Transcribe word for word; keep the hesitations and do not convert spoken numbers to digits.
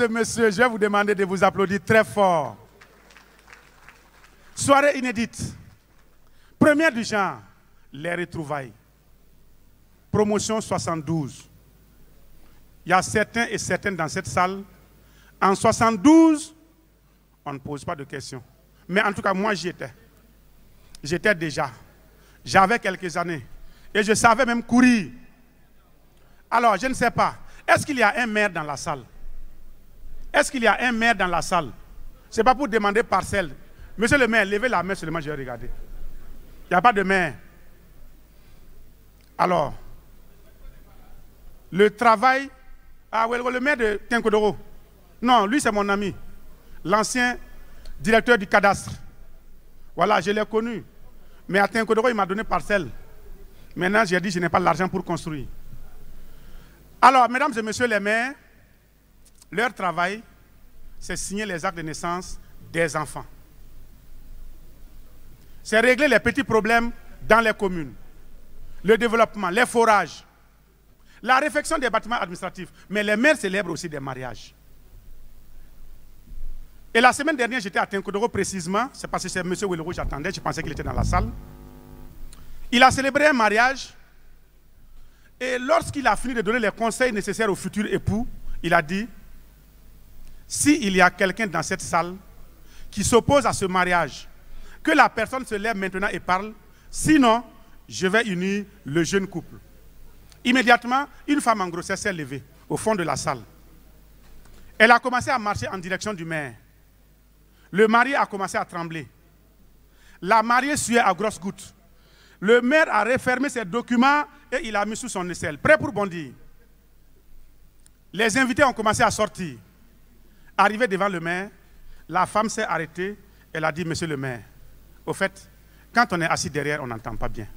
et messieurs, je vais vous demander de vous applaudir très fort. Soirée inédite. Première du genre, les retrouvailles. Promotion soixante-douze. Il y a certains et certaines dans cette salle. En soixante-douze, on ne pose pas de questions. Mais en tout cas, moi, j'y étais. J'étais déjà. J'avais quelques années. Et je savais même courir. Alors, je ne sais pas. Est-ce qu'il y a un maire dans la salle? Est-ce qu'il y a un maire dans la salle? Ce n'est pas pour demander parcelle. Monsieur le maire, levez la main seulement, je vais regarder. Il n'y a pas de maire. Alors, le travail... Ah oui, le maire de Tinkodoro. Non, lui c'est mon ami. L'ancien directeur du cadastre. Voilà, je l'ai connu. Mais à Tinkodoro, il m'a donné parcelle. Maintenant, j'ai dit, je n'ai pas l'argent pour construire. Alors, mesdames et messieurs les maires, leur travail, c'est signer les actes de naissance des enfants. C'est régler les petits problèmes dans les communes. Le développement, les forages, la réfection des bâtiments administratifs. Mais les maires célèbrent aussi des mariages. Et la semaine dernière, j'étais à Tinkodoro précisément. C'est parce que c'est M. Oueloro, j'attendais, je pensais qu'il était dans la salle. Il a célébré un mariage. Et lorsqu'il a fini de donner les conseils nécessaires aux futurs époux, il a dit, s'il y a quelqu'un dans cette salle qui s'oppose à ce mariage, que la personne se lève maintenant et parle, sinon, je vais unir le jeune couple. Immédiatement, une femme en grossesse s'est levée au fond de la salle. Elle a commencé à marcher en direction du maire. Le mari a commencé à trembler. La mariée suait à grosses gouttes. Le maire a refermé ses documents et il a mis sous son aisselle, prêt pour bondir. Les invités ont commencé à sortir. Arrivé devant le maire, la femme s'est arrêtée. Elle a dit, monsieur le maire, au fait, quand on est assis derrière, on n'entend pas bien.